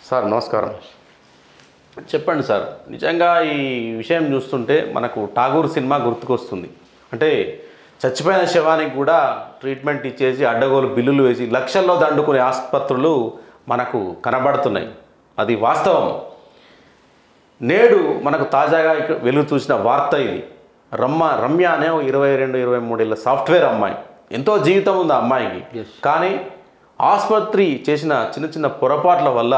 Sir నమస్కారం. చెప్పండి sir, నిజంగా ఈ విషయం చూస్తుంటే మనకు ఠాగూర్ సినిమా గుర్తుకొస్తుంది. అంటే చచ్చిపోయిన శవానికి కూడా ట్రీట్మెంట్ ఇచ్చేసి అడ్డగోలు బిల్లులు వేసి లక్షల్లో దండుకునే ఆసుపత్రులు మనకు కనబడుతున్నాయి. అది వాస్తవం. నేడు మనకు తాజాగా వెలుగు చూసిన వార్త ఇది. రమ్య అనే 22-23 ఏళ్ళ సాఫ్ట్వేర్ అమ్మాయి. ఎంతో జీవితం ఉంది ఆ అమ్మాయికి. కానీ ఆసుపత్రి చేసిన చిన్న చిన్న పొరపాట్ల వల్ల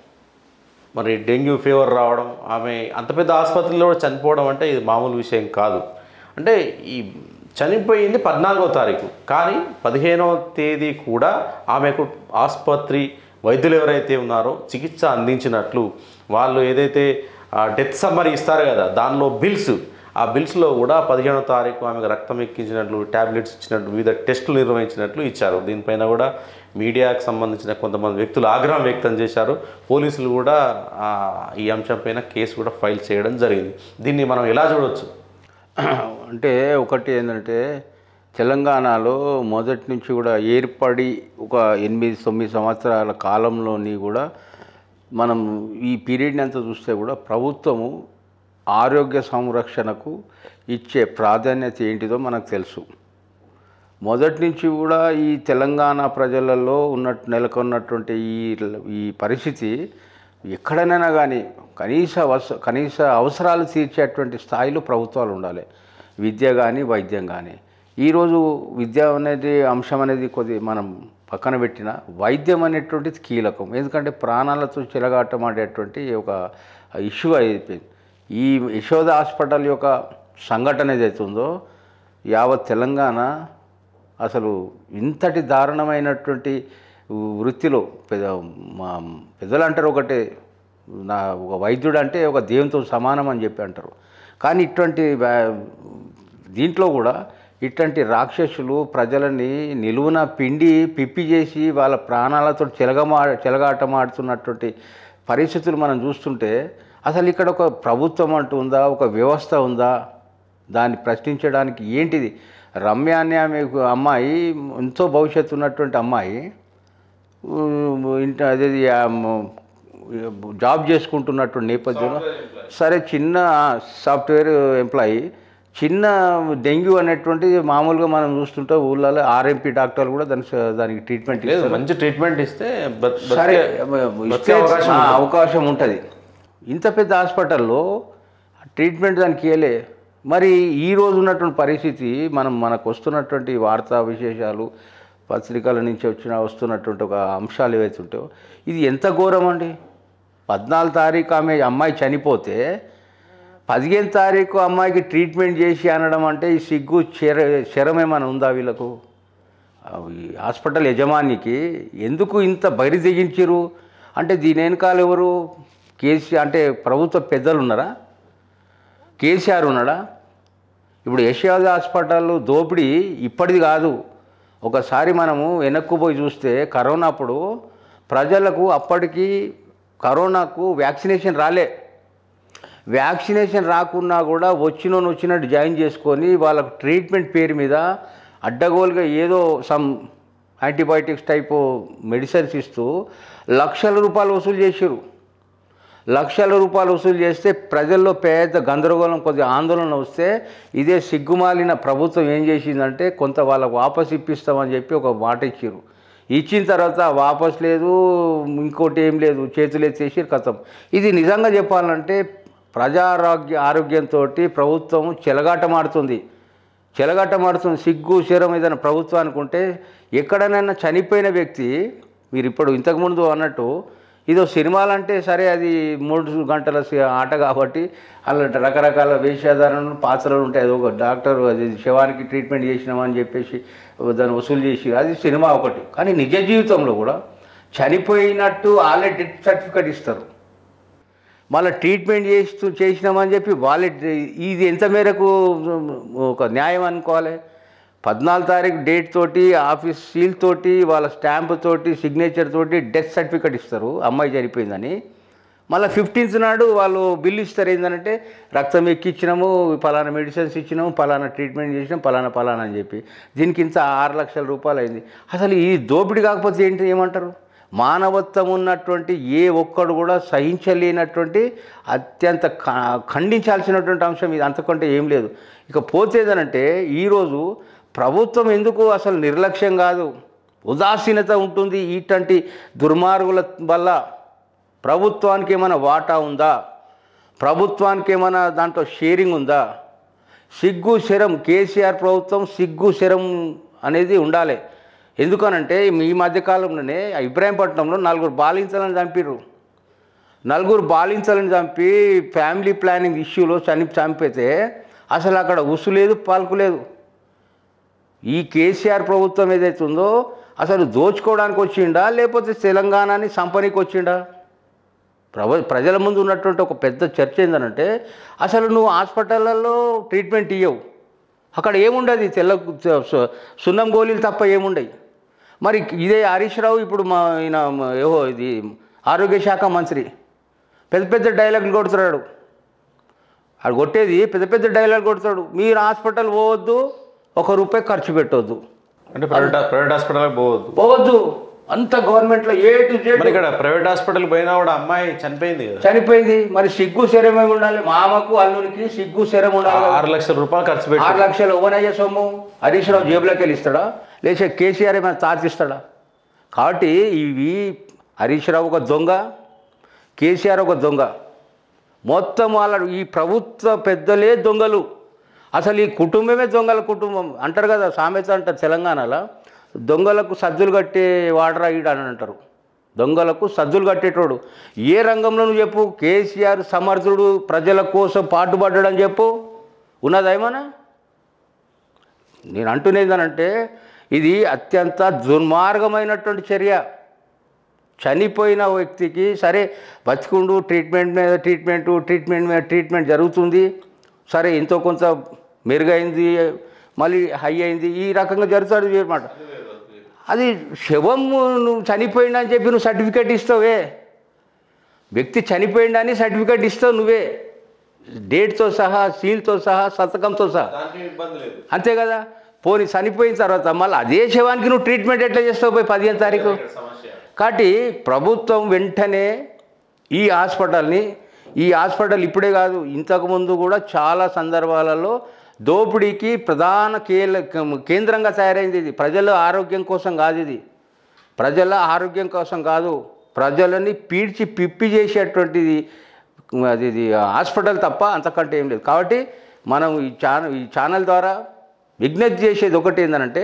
మరి డెంగ్యూ ఫీవర్ రావడం, ఆమె అంత పెద్ద ఆసుపత్రిలో కూడా చనిపోవడం అంటే ఇది మామూలు విషయం కాదు. అంటే ఈ చనిపోయింది 14వ తారీఖు, కానీ 15వ తేదీ కూడా ఆమెకు ఆసుపత్రి వైద్యులు ఎవరైతే ఉన్నారో చికిత్స అందించినట్లు వాళ్ళు ఏదైతే డెత్ సమ్మరీ ఇస్తారు కదా, దానిలో ఆ బిల్స్లో కూడా 15వ తారీఖు ఆమెకు రక్తం ఎక్కించినట్లు, ట్యాబ్లెట్స్ ఇచ్చినట్లు, వివిధ టెస్టులు నిర్వహించినట్లు ఇచ్చారు. దీనిపైన కూడా మీడియాకు సంబంధించిన కొంతమంది వ్యక్తులు ఆగ్రహం వ్యక్తం చేశారు. పోలీసులు కూడా ఈ అంశంపైన కేసు కూడా ఫైల్ చేయడం జరిగింది. దీన్ని మనం ఎలా చూడవచ్చు? అంటే ఒకటి ఏంటంటే, తెలంగాణలో మొదటి నుంచి కూడా ఏర్పడి ఒక 8-9 సంవత్సరాల కాలంలోని కూడా మనం ఈ పీరియడ్ని అంతా చూస్తే కూడా ప్రభుత్వము ఆరోగ్య సంరక్షణకు ఇచ్చే ప్రాధాన్యత ఏంటిదో మనకు తెలుసు. మొదటి నుంచి కూడా ఈ తెలంగాణ ప్రజలలో నెలకొన్నటువంటి ఈ పరిస్థితి ఎక్కడైనా కానీ కనీస అవసరాలు తీర్చేటువంటి స్థాయిలో ప్రభుత్వాలు ఉండాలి. విద్య కానీ వైద్యం కానీ. ఈరోజు విద్య అనేది అంశం అనేది మనం పక్కన పెట్టిన వైద్యం అనేటువంటిది కీలకం. ఎందుకంటే ప్రాణాలతో చెలగాటమాడేటువంటి ఒక ఇష్యూ అయిపోయింది. ఈ యశోద హాస్పిటల్ యొక్క సంఘటన ఏదైతుందో యావత్ తెలంగాణ అసలు ఇంతటి దారుణమైనటువంటి వృత్తిలో పెద్దలు అంటారు ఒకటే, ఒక వైద్యుడు అంటే ఒక దేవునితో సమానం అని చెప్పి అంటారు. కానీ ఇటువంటి దీంట్లో కూడా ఇట్లాంటి రాక్షసులు ప్రజలని నిలువున పిప్పి చేసి వాళ్ళ ప్రాణాలతో చెలగాటమాడుతున్నటువంటి పరిస్థితులు మనం చూస్తుంటే అసలు ఇక్కడ ఒక ప్రభుత్వం అంటూ ఉందా, ఒక వ్యవస్థ ఉందా, దాన్ని ప్రశ్నించడానికి ఏంటిది? రమ్య అనే ఆమె అమ్మాయి ఎంతో భవిష్యత్తు ఉన్నటువంటి అమ్మాయి, అదే జాబ్ చేసుకుంటున్నటువంటి నేపథ్యంలో సరే చిన్న సాఫ్ట్వేర్ ఎంప్లాయీ, చిన్న డెంగ్యూ అనేటువంటిది మామూలుగా మనం చూస్తుంటే ఊళ్ళలో ఆర్ఎంపీ డాక్టర్లు కూడా దానికి ట్రీట్మెంట్ ఇస్తారు. మంచి ట్రీట్మెంట్ ఇస్తే సరే అవకాశం ఉంటుంది. ఇంత పెద్ద హాస్పిటల్లో ట్రీట్మెంట్ దానికి ఇవ్వలే. మరి ఈరోజు ఉన్నటువంటి పరిస్థితి మనకు వస్తున్నటువంటి వార్తా విశేషాలు, పత్రికల నుంచి వస్తున్నటువంటి ఒక అంశాలు ఏవైతే ఉంటాయో ఇది ఎంత ఘోరం అండి. 14వ తారీఖు అమ్మాయి చనిపోతే 15వ తారీఖు అమ్మాయికి ట్రీట్మెంట్ చేసి అనడం అంటే ఈ సిగ్గు శరమేమైనా ఉందా వీళ్ళకు? ఈ హాస్పిటల్ యజమానికి ఎందుకు ఇంత బరి తెగించారు అంటే దీని వెనకాల ఎవరు? కేసీఆర్ అంటే ప్రభుత్వ పెద్దలు ఉన్నారా? కేసీఆర్ ఉన్నాడా? ఇప్పుడు యశోద హాస్పిటల్ దోపిడీ ఇప్పటిది కాదు. ఒకసారి మనము వెనక్కు పోయి చూస్తే కరోనాప్పుడు ప్రజలకు అప్పటికి కరోనాకు వ్యాక్సినేషన్ రాలే. వ్యాక్సినేషన్ రాకున్నా కూడా వచ్చినట్టు జాయిన్ చేసుకొని వాళ్ళకు ట్రీట్మెంట్ పేరు మీద అడ్డగోలుగా ఏదో సమ్ యాంటీబయాటిక్స్ టైపు మెడిసిన్స్ ఇస్తూ లక్షల రూపాయలు వసూలు చేశారు. లక్షల రూపాయలు వసూలు చేస్తే ప్రజల్లో పెద్ద గందరగోళం, కొద్దిగా ఆందోళన వస్తే ఇదే సిగ్గుమాలిన ప్రభుత్వం ఏం చేసిందంటే కొంత వాళ్ళకు వాపసు ఇప్పిస్తామని చెప్పి ఒక మాట ఇచ్చారు. ఇచ్చిన తర్వాత వాపస్ లేదు, ఇంకోటి ఏం లేదు, చేతులు ఎత్తేసి కథం. ఇది నిజంగా చెప్పాలంటే ఆరోగ్యంతో ప్రభుత్వం చెలగాటమాడుతుంది. సిగ్గు శరం ఏదైనా ప్రభుత్వానికి ఉంటే ఎక్కడనైనా చనిపోయిన వ్యక్తి, మీరు ఇప్పుడు ఇంతకుముందు అన్నట్టు ఇదో సినిమాలంటే సరే అది 3 గంటల ఆట కాబట్టి అలా రకరకాల వేషధారణలు పాత్రలు ఉంటాయి. అది ఒక డాక్టర్ అది శవానికి ట్రీట్మెంట్ చేసినామని చెప్పేసి దాన్ని వసూలు చేసి అది సినిమా ఒకటి. కానీ నిజ జీవితంలో కూడా చనిపోయినట్టు వాళ్ళే డెత్ సర్టిఫికేట్ ఇస్తారు. మళ్ళీ ట్రీట్మెంట్ చేసినామని చెప్పి వాళ్ళే. ఇది ఎంత మేరకు ఒక న్యాయం అనుకోవాలి? 14వ తారీఖు డేట్ తోటి, ఆఫీస్ సీల్ తోటి, వాళ్ళ స్టాంప్ తోటి, సిగ్నేచర్ తోటి డెత్ సర్టిఫికేట్ ఇస్తారు అమ్మాయి చనిపోయిందని. మళ్ళీ 15th నాడు వాళ్ళు బిల్లు ఇస్తారు. ఏంటంటే రక్తం ఎక్కించినాము, పలానా మెడిసిన్స్ ఇచ్చినాము, పలానా ట్రీట్మెంట్ చేసినాం, పలానా అని చెప్పి. దీనికి ఇంత 6 లక్షల రూపాయలు అయింది. అసలు ఈ దోపిడీ కాకపోతే ఏమంటారు? మానవత్వం ఉన్నటువంటి ఏ ఒక్కడు కూడా సహించలేనటువంటి అత్యంత ఖండించాల్సినటువంటి అంశం ఇది, అంతకంటే ఏం లేదు. ఇక పోతేదనంటే ఈరోజు ప్రభుత్వం ఎందుకు అసలు నిర్లక్ష్యం కాదు, ఉదాసీనత ఉంటుంది. ఇటువంటి దుర్మార్గుల వల్ల ప్రభుత్వానికి ఏమైనా వాటా ఉందా, ప్రభుత్వానికి ఏమైనా దాంట్లో షేరింగ్ ఉందా? సిగ్గు శరం, కేసీఆర్ ప్రభుత్వం సిగ్గు శరం అనేది ఉండాలి. ఎందుకనంటే ఈ మధ్యకాలంలోనే ఇబ్రాహీంపట్నంలో 4 బాలింతలను చంపిర్రు. 4 బాలింతలను చంపి ఫ్యామిలీ ప్లానింగ్ ఇష్యూలో చంపితే అసలు అక్కడ ఉసు లేదు, పాల్కు లేదు. ఈ కేసీఆర్ ప్రభుత్వం ఏదైతే ఉందో అసలు దోచుకోవడానికి వచ్చిండా లేకపోతే తెలంగాణని సంపనీకి వచ్చిండా? ప్రజల ముందు ఉన్నటువంటి ఒక పెద్ద చర్చ ఏంటంటే అసలు నువ్వు హాస్పిటళ్ళల్లో ట్రీట్మెంట్ ఇవ్వవు, అక్కడ ఏముండదు, సున్నం గోళీలు తప్ప ఏముండవు. మరి ఇదే హరీష్ రావు ఇప్పుడు ఇది ఆరోగ్య శాఖ మంత్రి పెద్ద పెద్ద డైలాగులు కొడుతున్నాడు. అది కొట్టేది పెద్ద పెద్ద డైలాగ్ కొడతాడు. మీరు హాస్పిటల్ పోవద్దు, ₹1 ఖర్చు పెట్టవద్దు, అంటే ప్రైవేట్ హాస్పిటల్కి పోవద్దు, అంత గవర్నమెంట్లో ఏ టు జెడ్. ఇక్కడ ప్రైవేట్ హాస్పిటల్ పోయినా కూడా అమ్మాయి చనిపోయింది. మరి సిగ్గు శరమే ఉండాలి, మామకు అల్లునికి సిగ్గు శరం ఉండాలి. ₹6 లక్షలు ఖర్చు పెట్టి 6 లక్షలు ఓనయ్య సొమ్ము హరీష్ రావు జేబులోకి వెళ్ళి ఇస్తాడా, లేచే కేసీఆర్ ఏమైనా తాచిస్తాడా? కాబట్టి ఇవి హరీష్ రావు ఒక దొంగ, కేసీఆర్ ఒక దొంగ, మొత్తం వాళ్ళ ఈ ప్రభుత్వ పెద్దలే దొంగలు. అసలు ఈ కుటుంబమే దొంగల కుటుంబం అంటారు కదా, సామెత అంటారు తెలంగాణలో, దొంగలకు సద్దులు కట్టే వాడరా ఈడు అని అంటారు. దొంగలకు సద్దులు కట్టేటోడు ఏ రంగంలో నువ్వు చెప్పు. కేసీఆర్ సమర్థుడు, ప్రజల కోసం పాటుపడ్డాడని చెప్పు, ఉన్నదా ఏమన్నా? నేను అంటున్నదేనంటే ఇది అత్యంత దుర్మార్గమైనటువంటి చర్య. చనిపోయిన వ్యక్తికి సరే బతికుండు, ట్రీట్మెంట్ మీద ట్రీట్మెంట్ జరుగుతుంది, సరే ఎంతో కొంత మెరుగైంది, మళ్ళీ హై అయింది, ఈ రకంగా జరుగుతుంది అన్నమాట. అది శవం నువ్వు చనిపోయిందని చెప్పి నువ్వు సర్టిఫికేట్ ఇస్తావే, వ్యక్తి చనిపోయిందని సర్టిఫికేట్ ఇస్తావు నువ్వే, డేట్తో సహా, సీల్తో సహా, సంతకంతో సహా, అంతే కదా. పోనీ చనిపోయిన తర్వాత మళ్ళీ అదే శవానికి నువ్వు ట్రీట్మెంట్ ఎట్లా చేస్తావు పోయి 15వ తారీఖు? కాబట్టి ప్రభుత్వం వెంటనే ఈ హాస్పిటల్ ఇప్పుడే కాదు, ఇంతకుముందు కూడా చాలా సందర్భాలలో దోపిడీకి ప్రధాన కేంద్రంగా తయారైంది. ఇది ప్రజల ఆరోగ్యం కోసం కాదు, ఇది ప్రజల ఆరోగ్యం కోసం కాదు, ప్రజలని పీడ్చి పిప్పి చేసేటువంటిది అది హాస్పిటల్ తప్ప అంతకంటే ఏం లేదు. కాబట్టి మనం ఈ ఛానల్ ద్వారా విజ్ఞప్తి చేసేది ఒకటి ఏంటంటే,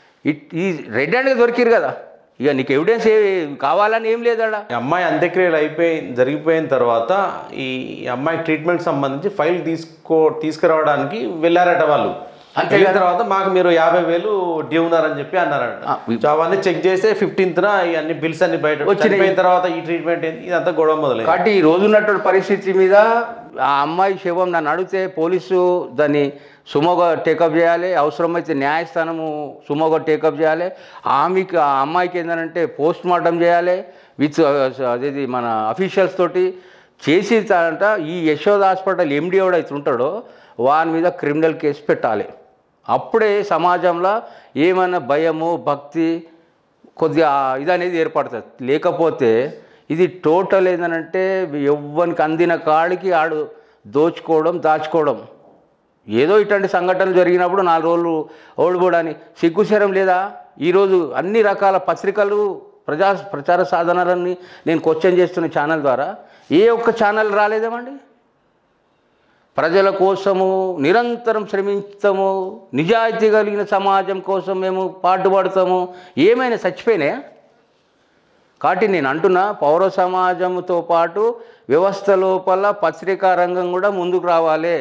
ఈ రెడ్ హ్యాండ్గా దొరికిరు కదా, ఇక నీకు ఎవిడెన్స్ కావాలని ఏం లేదడా. ఈ అమ్మాయి అంత్యక్రియలు జరిగిపోయిన తర్వాత ఈ అమ్మాయికి ట్రీట్మెంట్ సంబంధించి ఫైల్ తీసుకురావడానికి వెళ్ళారట వాళ్ళు. అంతే తర్వాత మాకు మీరు 50,000 డ్యూ ఉన్నారని చెప్పి అన్నారట. అవన్నీ చెక్ చేస్తే 15th ఇవన్నీ బిల్స్ అన్ని బయట వచ్చిన తర్వాత ఈ ట్రీట్మెంట్ ఏంటి ఇదంతా గొడవ మొదలైంది. కాబట్టి ఈ రోజు ఉన్నటువంటి పరిస్థితి మీద ఆ అమ్మాయి శవం నన్ను అడిగితే పోలీసు దాన్ని సుమోగా టేకప్ చేయాలి, అవసరమైతే న్యాయస్థానము సుమోగా టేకప్ చేయాలి. ఆ అమ్మాయికి ఏంటంటే పోస్ట్ మార్టం చేయాలి విత్ అదేది మన అఫీషియల్స్ తోటి చేసి ఈ యశోద హాస్పిటల్ ఎండి ఎవడైతే ఉంటాడో వాని మీద క్రిమినల్ కేసు పెట్టాలి. అప్పుడే సమాజంలో ఏమైనా భయము, భక్తి కొద్దిగా ఇది అనేది ఏర్పడుతుంది. లేకపోతే ఇది టోటల్ ఏంటంటే ఎవ్వరికి అందిన కాడికి ఆడు దాచుకోవడం. ఏదో ఇట్లాంటి సంఘటనలు జరిగినప్పుడు 4 రోజులు ఓడిపోవడానికి సిగ్గుశరం లేదా? ఈరోజు అన్ని రకాల పత్రికలు, ప్రచార సాధనాలన్నీ నేను క్వశ్చన్ చేస్తున్న ఛానల్ ద్వారా ఏ ఒక్క ఛానల్ రాలేదేమండి? ప్రజల కోసము నిరంతరం శ్రమిస్తాము, నిజాయితీ కలిగిన సమాజం కోసం మేము పాటుపడతాము, ఏమైనా చచ్చిపోయినాయా? కాబట్టి నేను అంటున్నా, పౌర సమాజంతో పాటు వ్యవస్థ లోపల పత్రికా రంగం కూడా ముందుకు రావాలి.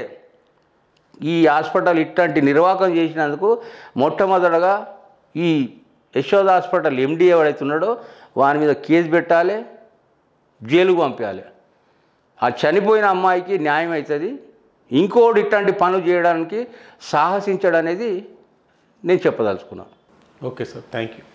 ఈ హాస్పిటల్ ఇట్లాంటి నిర్వాహకం చేసినందుకు మొట్టమొదటగా ఈ యశోద హాస్పిటల్ ఎండి ఎవడైతే ఉన్నాడో వాని మీద కేసు పెట్టాలి, జైలుకు పంపించాలి. ఆ చనిపోయిన అమ్మాయికి న్యాయం అవుతుంది. ఇంకోటి ఇట్లాంటి పనులు చేయడానికి సాహసించడం అనేది నేను చెప్పదలుచుకున్నాను. Okay sir, thank you.